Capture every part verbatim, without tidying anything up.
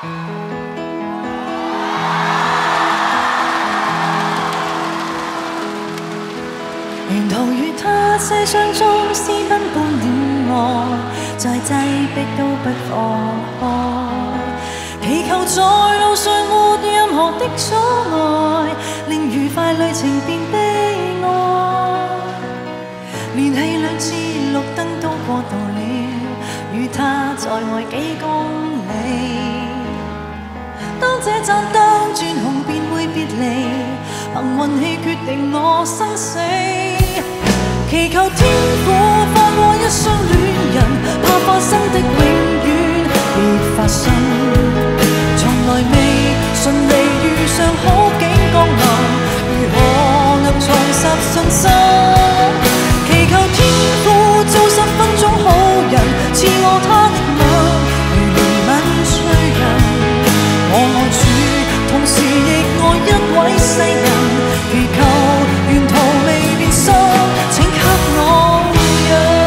沿途與他車廂中私奔般戀愛，再擠迫都不放開，祈求在路上沒任何的阻礙，令愉快旅程變悲哀。連繫兩次綠燈都過度了，與他在外幾公里。當這盞燈轉紅便會別離，憑運氣決定我生死。祈求天父放過一雙戀人，怕發生的永遠別發生。從來未順利遇上好景降臨，如何能重拾信心？祈求天父做十分鐘好人，賜我他的吻，如憐憫罪人。我愛主，同時亦愛一位世人，祈求沿途未變心，請給我讓。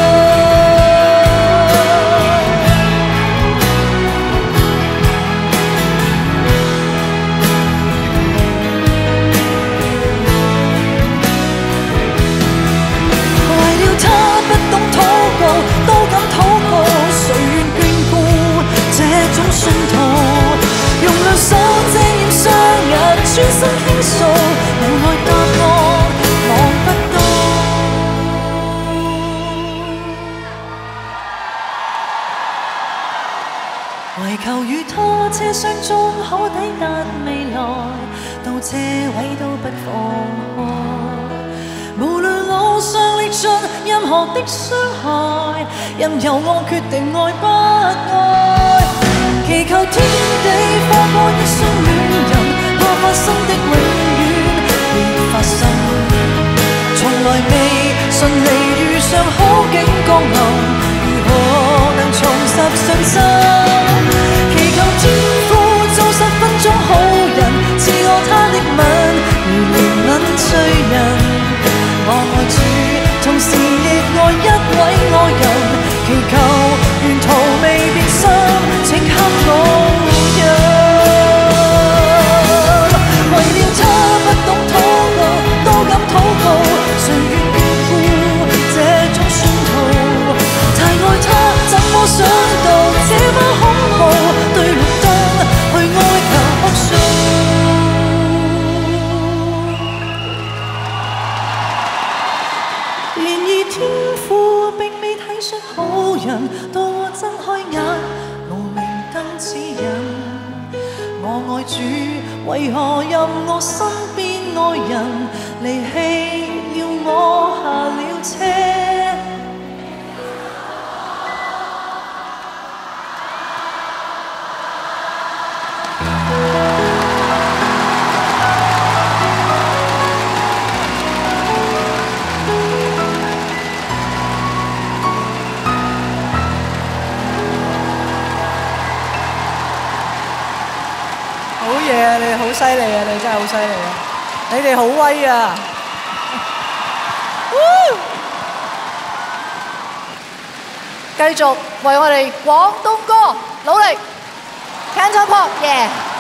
為了他不懂禱告，都敢禱告，誰願眷顧這種信徒？用兩手遮掩雙眼，專心傾訴，無奈答案望不到。唯求與他車廂中可抵達未來，到車位都不放開。無論路上歷盡任何的傷害，任由我決定愛不愛。祈求天地放過一雙戀人，怕發生的永遠別發生。從來未順利遇上好景降臨，如何能重拾信心？祈求天父做十分鐘好人，賜我他的吻，如憐憫罪人。我愛主，同時亦愛一位愛人，祈求沿途未變心，請給我讓。為了他不懂禱告，都敢禱告，誰願眷顧這種信徒？太愛他，怎麼想到這麼恐怖？對綠燈去哀求哭訴。然而天父並未體恤好人，到我睜開眼，無明燈指引。我愛主，為何任我身邊愛人離棄了我下了車？ 好嘢啊！你哋好犀利啊！你真係好犀利啊！你哋好威啊！繼續為我哋廣東歌努力 ，Cantopop，耶！